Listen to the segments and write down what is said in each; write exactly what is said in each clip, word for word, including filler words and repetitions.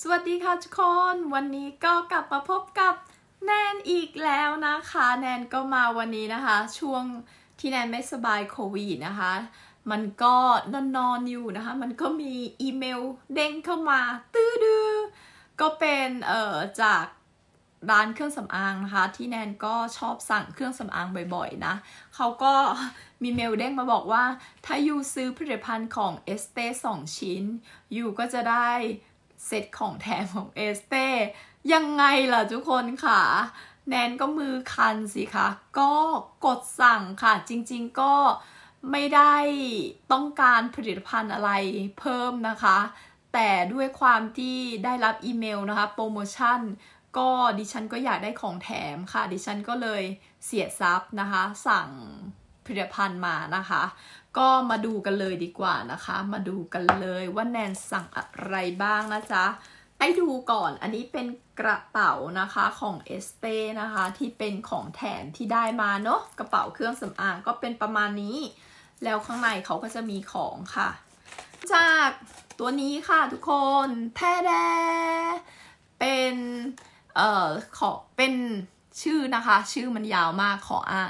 สวัสดีค่ะทุกคนวันนี้ก็กลับมาพบกับแนนอีกแล้วนะคะแนนก็มาวันนี้นะคะช่วงที่แนนไม่สบายโควิดนะคะมันก็นอนนอนอยู่นะคะมันก็มีอีเมลเด้งเข้ามาตื้อดื้อก็เป็นเอ่อจากร้านเครื่องสำอางนะคะที่แนนก็ชอบสั่งเครื่องสำอางบ่อยๆนะเขาก็มีเมลเด้งมาบอกว่าถ้ายูซื้อผลิตภัณฑ์ของเอสเต้สองชิ้นยูก็จะได้เซตของแถมของเอสเต้ยังไงล่ะทุกคนค่ะแนนก็มือคันสิคะก็กดสั่งค่ะจริงๆก็ไม่ได้ต้องการผลิตภัณฑ์อะไรเพิ่มนะคะแต่ด้วยความที่ได้รับอีเมลนะคะโปรโมชั่นก็ดิฉันก็อยากได้ของแถมค่ะดิฉันก็เลยเสียทรัพย์นะคะสั่งผลิตภัณฑ์มานะคะก็มาดูกันเลยดีกว่านะคะมาดูกันเลยว่าแนนสั่งอะไรบ้างนะจ๊ะให้ดูก่อนอันนี้เป็นกระเป๋านะคะของเอสเต้นะคะที่เป็นของแถมที่ได้มาเนาะกระเป๋าเครื่องสำอางก็เป็นประมาณนี้แล้วข้างในเขาก็จะมีของค่ะจากตัวนี้ค่ะทุกคนแท้แดเป็นเอ่อขอเป็นชื่อนะคะชื่อมันยาวมากขออ่าน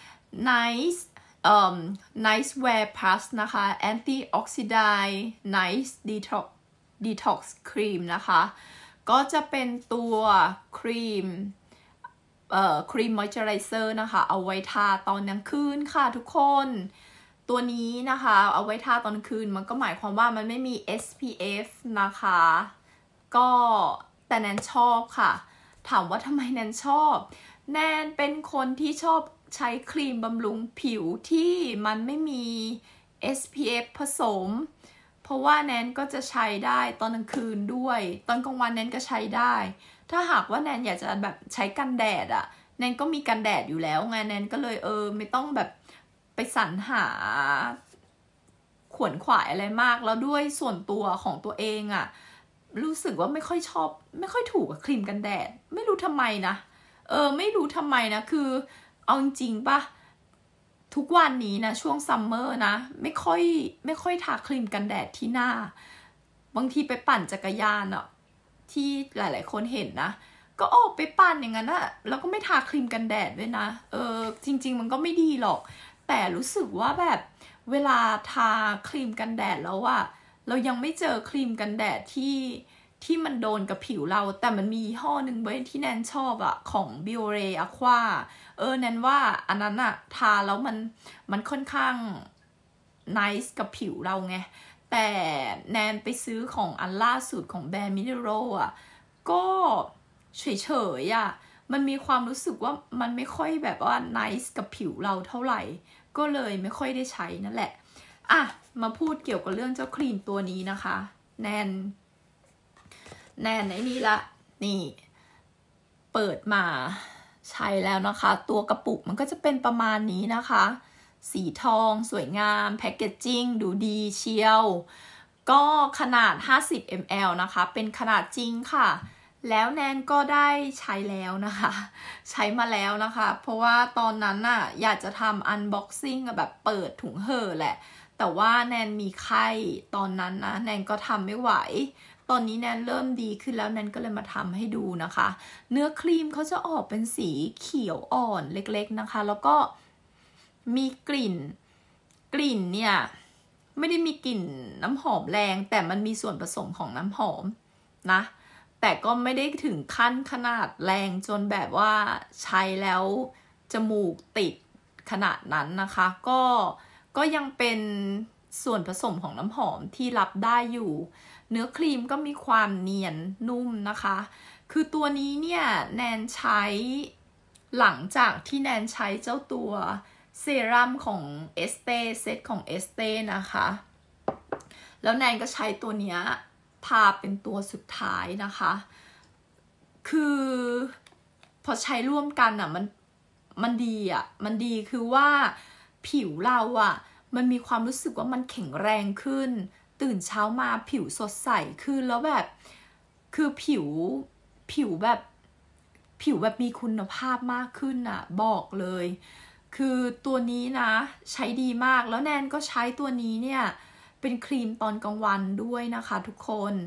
nice เอ่อ nice wear plus นะคะ antioxidant nice detox detox cream นะคะก็จะเป็นตัวครีมเอ่อครีมมอยเจอไรเซอร์นะคะเอาไว้ทาตอนกลางคืนค่ะทุกคนตัวนี้นะคะเอาไว้ทาตอนกลางคืนมันก็หมายความว่ามันไม่มี เอส พี เอฟ นะคะก็แต่แนนชอบค่ะถามว่าทำไมแนนชอบแนนเป็นคนที่ชอบใช้ครีมบำรุงผิวที่มันไม่มี เอส พี เอฟ ผสมเพราะว่าแนนก็จะใช้ได้ตอนกลางคืนด้วยตอนกลางวันแนนก็ใช้ได้ถ้าหากว่าแนนอยากจะแบบใช้กันแดดอะแนนก็มีกันแดดอยู่แล้วไงแนนก็เลยเออไม่ต้องแบบไปสรรหาขวนขวายอะไรมากแล้วด้วยส่วนตัวของตัวเองอะรู้สึกว่าไม่ค่อยชอบไม่ค่อยถูกกับครีมกันแดดไม่รู้ทำไมนะเออไม่รู้ทำไมนะคือเอาจริงๆป่ะทุกวันนี้นะช่วงซัมเมอร์นะไม่ค่อยไม่ค่อยทาครีมกันแดดที่หน้าบางทีไปปั่นจักรยานอะที่หลายๆคนเห็นนะก็ออกไปปั่นอย่างนั้นอะแล้วก็ไม่ทาครีมกันแดดด้วยนะเออจริงๆมันก็ไม่ดีหรอกแต่รู้สึกว่าแบบเวลาทาครีมกันแดดแล้วอะเรายังไม่เจอครีมกันแดดที่ที่มันโดนกับผิวเราแต่มันมียี่ห้อหนึ่งเว้ยที่แนนชอบอะของ Biore Aqua เออแนนว่าอันนั้นอะทาแล้วมันมันค่อนข้าง nice กับผิวเราไงแต่แนนไปซื้อของอันล่าสุดของแบรนด์มิเนโรอะก็เฉยๆอะมันมีความรู้สึกว่ามันไม่ค่อยแบบว่า nice กับผิวเราเท่าไหร่ก็เลยไม่ค่อยได้ใช้นั่นแหละอ่ะมาพูดเกี่ยวกับเรื่องเจ้าครีมตัวนี้นะคะแนนแนนไอ้นี่ละนี่เปิดมาใช้แล้วนะคะตัวกระปุกมันก็จะเป็นประมาณนี้นะคะสีทองสวยงามแพคเกจจิ้งดูดีเชียวก็ขนาดห้าสิบมิลลิลิตรนะคะเป็นขนาดจริงค่ะแล้วแนนก็ได้ใช้แล้วนะคะใช้มาแล้วนะคะเพราะว่าตอนนั้นน่ะอยากจะทำอันบ็อกซิ่งแบบเปิดถุงเห่อแหละแต่ว่าแนนมีไข้ตอนนั้นนะแนนก็ทำไม่ไหวตอนนี้แนนเริ่มดีขึ้นแล้วแนนก็เลยมาทำให้ดูนะคะเนื้อครีมเขาจะออกเป็นสีเขียวอ่อนเล็กๆนะคะแล้วก็มีกลิ่นกลิ่นเนี่ยไม่ได้มีกลิ่นน้ำหอมแรงแต่มันมีส่วนผสมของน้ำหอมนะแต่ก็ไม่ได้ถึงขั้นขนาดแรงจนแบบว่าใช้แล้วจมูกติดขนาดนั้นนะคะก็ก็ยังเป็นส่วนผสมของน้ำหอมที่รับได้อยู่เนื้อครีมก็มีความเนียนนุ่มนะคะคือตัวนี้เนี่ยแนนใช้หลังจากที่แนนใช้เจ้าตัวเซรั่มของเอสเต้เซตของเอสเต้นะคะแล้วแนนก็ใช้ตัวเนี้ยทาเป็นตัวสุดท้ายนะคะคือพอใช้ร่วมกันอ่ะมันมันดีอ่ะมันดีคือว่าผิวเราอ่ะมันมีความรู้สึกว่ามันแข็งแรงขึ้นตื่นเช้ามาผิวสดใสขึ้นแล้วแบบคือผิวผิวแบบผิวแบบมีคุณภาพมากขึ้นอ่ะบอกเลยคือตัวนี้นะใช้ดีมากแล้วแนนก็ใช้ตัวนี้เนี่ยเป็นครีมตอนกลางวันด้วยนะคะทุกคน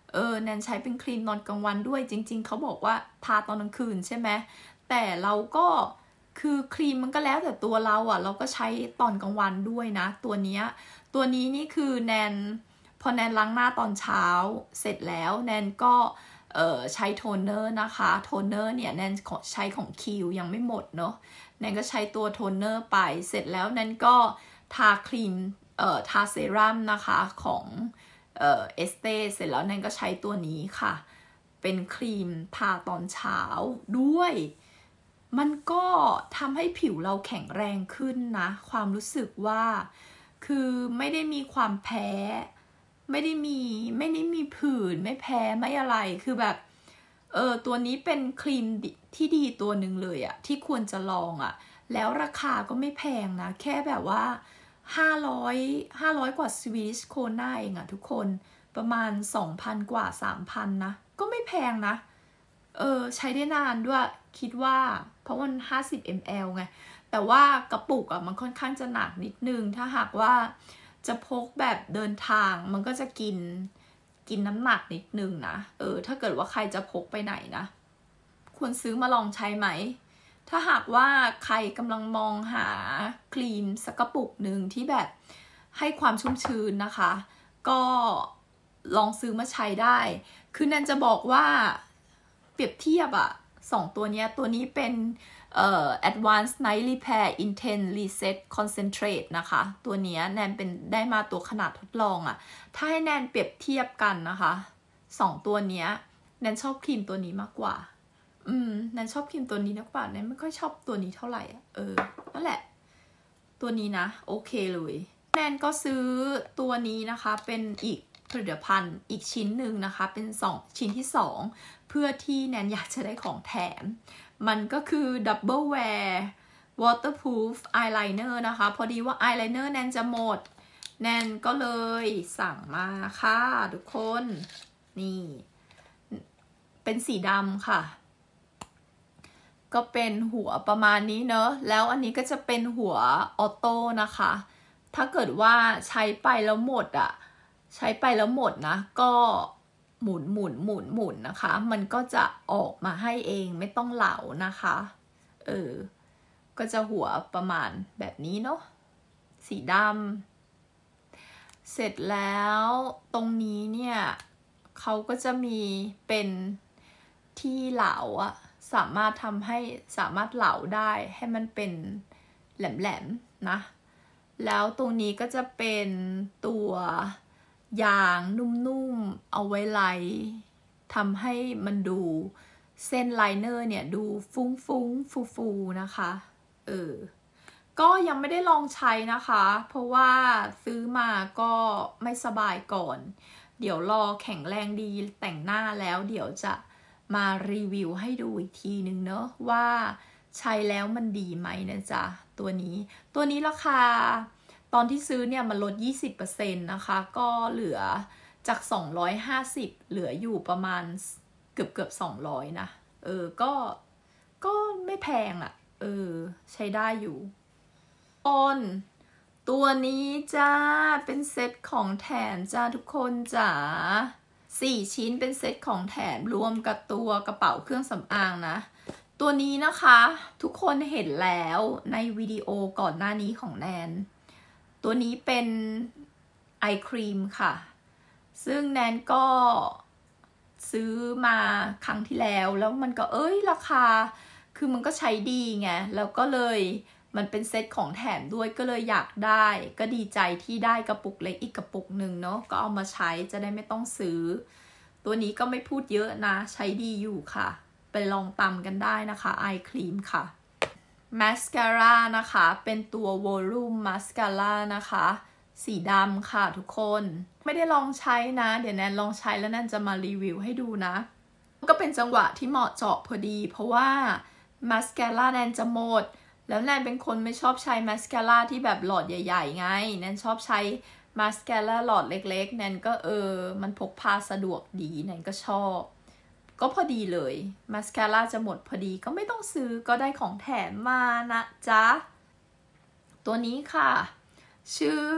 เออแนนใช้เป็นครีมนอนกลางวันด้วยจริงๆเขาบอกว่าทาตอนกลางคืนใช่ไหมแต่เราก็คือครีมมันก็แล้วแต่ตัวเราอ่ะเราก็ใช้ตอนกลางวันด้วยนะตัวเนี้ยตัวนี้นี่คือแนนพอแนนล้างหน้าตอนเช้าเสร็จแล้วแนนก็เอ่อใช้โทนเนอร์นะคะโทนเนอร์เนี่ยแนนใช้ของคิวยังไม่หมดเนาะแนนก็ใช้ตัวโทนเนอร์ไปเสร็จแล้วแนนก็ทาครีมเอ่อทาเซรั่มนะคะของเอ่อเอสเตเสร็จแล้วแนนก็ใช้ตัวนี้ค่ะเป็นครีมทาตอนเช้าด้วยมันก็ทำให้ผิวเราแข็งแรงขึ้นนะความรู้สึกว่าคือไม่ได้มีความแพ้ไม่ได้มีไม่ได้มีผื่นไม่แพ้ไม่อะไรคือแบบเออตัวนี้เป็นครีมที่ดีตัวหนึ่งเลยอะที่ควรจะลองอะแล้วราคาก็ไม่แพงนะแค่แบบว่าห้าร้อยห้าร้อยกว่าสวีดิชโคน่าเองอะทุกคนประมาณ สองพัน กว่า สามพัน นะก็ไม่แพงนะเออใช้ได้นานด้วยคิดว่าเพราะมันห้าสิบมิลลิลิตร ไงแต่ว่ากระปุกอะมันค่อนข้างจะหนักนิดนึงถ้าหากว่าจะพกแบบเดินทางมันก็จะกินกินน้ำหนักนิดนึงนะเออถ้าเกิดว่าใครจะพกไปไหนนะควรซื้อมาลองใช้ไหมถ้าหากว่าใครกำลังมองหาครีมสักกระปุกหนึ่งที่แบบให้ความชุ่มชื้นนะคะก็ลองซื้อมาใช้ได้คือแนนจะบอกว่าเปรียบเทียบอะสองตัวนี้ตัวนี้เป็นเอ่อ Advanced Night Repair Intense Reset Concentrate นะคะตัวนี้แนนเป็นได้มาตัวขนาดทดลองอะถ้าให้แนนเปรียบเทียบกันนะคะสองตัวนี้แนนชอบครีมตัวนี้มากกว่าอืมแนนชอบครีมตัวนี้มากกว่าแนนไม่ค่อยชอบตัวนี้เท่าไหร่อะเออนั่นแหละตัวนี้นะโอเคเลยแนนก็ซื้อตัวนี้นะคะเป็นอีกผลิตภัณฑ์อีกชิ้นหนึ่งนะคะเป็นสองชิ้นที่สองเพื่อที่แนนอยากจะได้ของแถมมันก็คือ Double Wear Waterproof Eyeliner นะคะพอดีว่า Eyeliner แนนจะหมดแนนก็เลยสั่งมาค่ะทุกคนนี่เป็นสีดำค่ะก็เป็นหัวประมาณนี้เนอะแล้วอันนี้ก็จะเป็นหัวออโต้นะคะถ้าเกิดว่าใช้ไปแล้วหมดอ่ะใช้ไปแล้วหมดนะก็หมุนหมุนหมุนหมุนนะคะมันก็จะออกมาให้เองไม่ต้องเหลานะคะเออก็จะหัวประมาณแบบนี้เนาะสีดำเสร็จแล้วตรงนี้เนี่ยเขาก็จะมีเป็นที่เหลาอะสามารถทำให้สามารถเหลาได้ให้มันเป็นแหลมๆนะแล้วตรงนี้ก็จะเป็นตัวยางนุ่มๆเอาไว้ไล่ทำให้มันดูเส้นไลเนอร์เนี่ยดูฟุ้งๆฟูๆนะคะเออก็ยังไม่ได้ลองใช้นะคะเพราะว่าซื้อมาก็ไม่สบายก่อนเดี๋ยวรอแข็งแรงดีแต่งหน้าแล้วเดี๋ยวจะมารีวิวให้ดูอีกทีนึงเนอะว่าใช้แล้วมันดีไหมนะจ๊ะตัวนี้ตัวนี้ราคาตอนที่ซื้อเนี่ยมันลด ยี่สิบเปอร์เซ็นต์ นะคะก็เหลือจากสองร้อยห้าสิบเหลืออยู่ประมาณเกือบเกือบสองร้อยนะเออก็ก็ไม่แพงอะ่ะเออใช้ได้อยู่ต้นตัวนี้จ้าเป็นเซตของแถมจ้าทุกคนจ๋าสี่ชิ้นเป็นเซตของแถมรวมกับตัวกระเป๋าเครื่องสำอางนะตัวนี้นะคะทุกคนเห็นแล้วในวิดีโอก่อนหน้านี้ของแนนตัวนี้เป็นไอครีมค่ะซึ่งแนนก็ซื้อมาครั้งที่แล้วแล้วมันก็เอ้ยราคาคือมันก็ใช้ดีไงแล้วก็เลยมันเป็นเซตของแถมด้วยก็เลยอยากได้ก็ดีใจที่ได้กระปุกเล็กอีกกระปุกหนึ่งเนาะก็เอามาใช้จะได้ไม่ต้องซื้อตัวนี้ก็ไม่พูดเยอะนะใช้ดีอยู่ค่ะไปลองตำกันได้นะคะไอครีมค่ะมาสคาร่านะคะเป็นตัว Volume Mascara นะคะสีดำค่ะทุกคนไม่ได้ลองใช้นะเดี๋ยวแนนลองใช้แล้วแนนจะมารีวิวให้ดูนะก็เป็นจังหวะที่เหมาะเจาะพอดีเพราะว่ามาสคาร่าแนนจะหมดแล้วแนนเป็นคนไม่ชอบใช้มาสคาร่าที่แบบหลอดใหญ่ๆไงแนนชอบใช้มาสคาร่าหลอดเล็กๆแนนก็เออมันพกพาสะดวกดีแนนก็ชอบก็พอดีเลยมาสคาร่าจะหมดพอดีก็ไม่ต้องซื้อก็ได้ของแถมมานะจ๊ะตัวนี้ค่ะชื่อ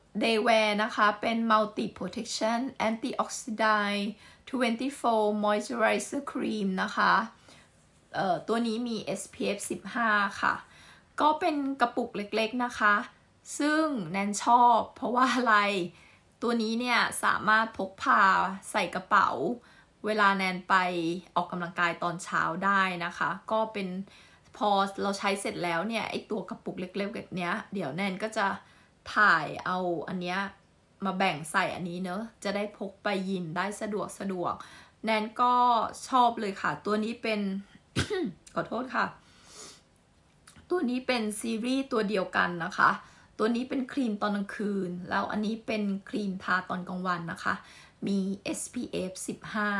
Day Wear นะคะเป็น Multi Protection Antioxidant ยี่สิบสี่ Moisturizer Cream นะคะเอ่อตัวนี้มี เอส พี เอฟ สิบห้า ค่ะก็เป็นกระปุกเล็กๆนะคะซึ่งแนนชอบเพราะว่าอะไรตัวนี้เนี่ยสามารถพกพาใส่กระเป๋าเวลาแนนไปออกกำลังกายตอนเช้าได้นะคะก็เป็นพอเราใช้เสร็จแล้วเนี่ยไอตัวกระปุกเล็กๆแบบเนี้ยเดี๋ยวแนนก็จะถ่ายเอาอันเนี้ยมาแบ่งใส่อันนี้เนอะจะได้พกไปยิมได้สะดวกสะดวกแนนก็ชอบเลยค่ะตัวนี้เป็น ขอโทษค่ะตัวนี้เป็นซีรีส์ตัวเดียวกันนะคะตัวนี้เป็นครีมตอนกลางคืนแล้วอันนี้เป็นครีมทาตอนกลางวันนะคะมี เอส พี เอฟ สิบห้า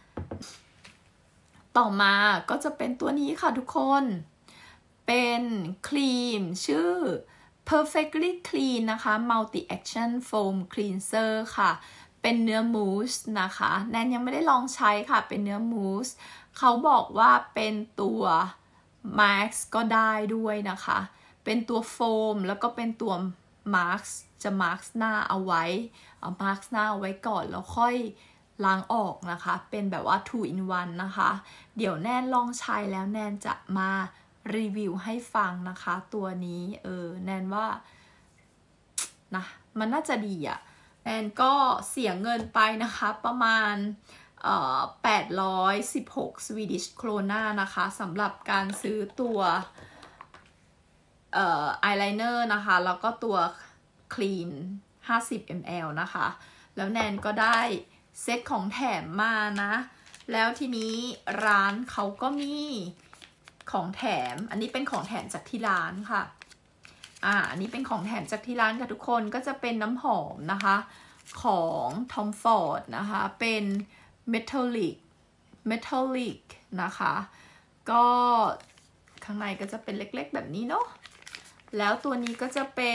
ต่อมาก็จะเป็นตัวนี้ค่ะทุกคนเป็นครีมชื่อ Perfectly Clean นะคะ Multi Action Foam Cleanser ค่ะเป็นเนื้อมูสนะคะแนนยังไม่ได้ลองใช้ค่ะเป็นเนื้อมูสเขาบอกว่าเป็นตัวมาร์กก็ได้ด้วยนะคะเป็นตัวโฟมแล้วก็เป็นตัวมาร์กจะมาร์กหน้าเอาไว้เอามาร์กหน้าเอาไว้ก่อนแล้วค่อยล้างออกนะคะเป็นแบบว่า two in one นะคะเดี๋ยวแนนลองใช้แล้วแนนจะมารีวิวให้ฟังนะคะตัวนี้เออแนนว่านะมันน่าจะดีอะแนนก็เสียเงินไปนะคะประมาณแปดร้อยสิบหกสวีดิชโครนานะคะสำหรับการซื้อตัวเอ่ออายไลเนอร์นะคะแล้วก็ตัวคลีนห้าสิบมิลลิลิตร นะคะแล้วแนนก็ได้เซตของแถมมานะแล้วทีนี้ร้านเขาก็มีของแถมอันนี้เป็นของแถมจากที่ร้านค่ะอ่าอันนี้เป็นของแถมจากที่ร้านค่ะทุกคนก็จะเป็นน้ำหอมนะคะของ Tom Ford นะคะเป็น Metallic Metallic นะคะก็ข้างในก็จะเป็นเล็กๆแบบนี้เนาะแล้วตัวนี้ก็จะเป็น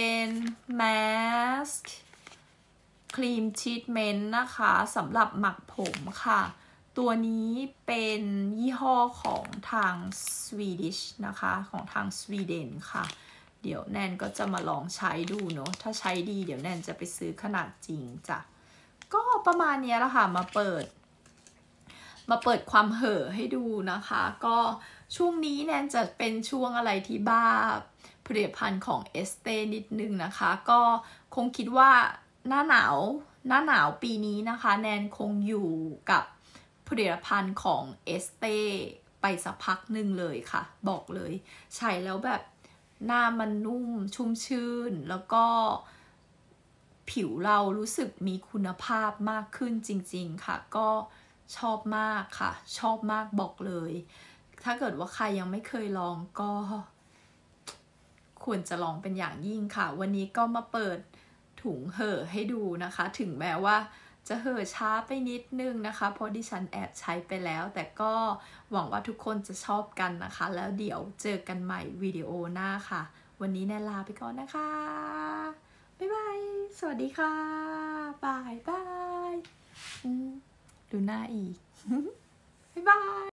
Mask Cream Treatment นะคะสำหรับหมักผมค่ะตัวนี้เป็นยี่ห้อของทาง Swedish นะคะของทางสวีเดนค่ะเดี๋ยวแนนก็จะมาลองใช้ดูเนาะถ้าใช้ดีเดี๋ยวแนนจะไปซื้อขนาดจริงจ้ะก็ประมาณนี้แหละค่ะมาเปิดมาเปิดความเห่อให้ดูนะคะก็ช่วงนี้แนนจะเป็นช่วงอะไรที่บ้าผลิตภัณฑ์ของเอสเต้นิดนึงนะคะก็คงคิดว่าหน้าหนาวหน้าหนาวปีนี้นะคะแนนคงอยู่กับผลิตภัณฑ์ของเอสเต้ไปสักพักหนึ่งเลยค่ะบอกเลยใช้แล้วแบบหน้ามันนุ่มชุ่มชื่นแล้วก็ผิวเรารู้สึกมีคุณภาพมากขึ้นจริงๆค่ะก็ชอบมากค่ะชอบมากบอกเลยถ้าเกิดว่าใครยังไม่เคยลองก็ควรจะลองเป็นอย่างยิ่งค่ะวันนี้ก็มาเปิดถุงเห่อให้ดูนะคะถึงแม้ว่าจะเห่อช้าไปนิดนึงนะคะเพราะดิฉันแอบใช้ไปแล้วแต่ก็หวังว่าทุกคนจะชอบกันนะคะแล้วเดี๋ยวเจอกันใหม่วิดีโอหน้าค่ะวันนี้แนนลาไปก่อนนะคะบ๊ายบายสวัสดีค่ะบายบายดูหน้าอีก บ๊ายบาย